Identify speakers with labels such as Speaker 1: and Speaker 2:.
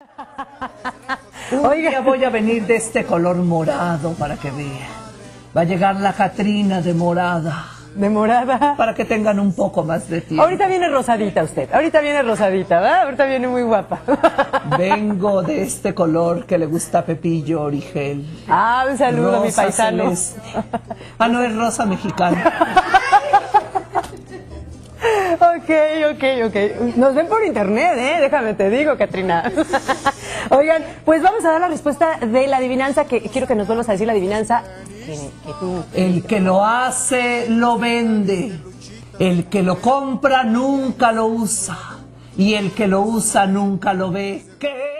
Speaker 1: Oiga, voy a venir de este color morado para que vea. Va a llegar la Catrina de morada.
Speaker 2: ¿De morada?
Speaker 1: Para que tengan un poco más de tiempo.
Speaker 2: Ahorita viene rosadita usted, ahorita viene rosadita, ¿verdad? Ahorita viene muy guapa.
Speaker 1: Vengo de este color que le gusta a Pepillo Origel.
Speaker 2: Ah, un saludo a mi paisano.
Speaker 1: Celeste. Ah, no, es rosa mexicana.
Speaker 2: Ok. Nos ven por internet, déjame te digo, Catrina. Oigan, pues vamos a dar la respuesta de la adivinanza, que quiero que nos vuelvas a decir la adivinanza.
Speaker 1: El que lo hace, lo vende. El que lo compra, nunca lo usa. Y el que lo usa, nunca lo ve. ¿Qué?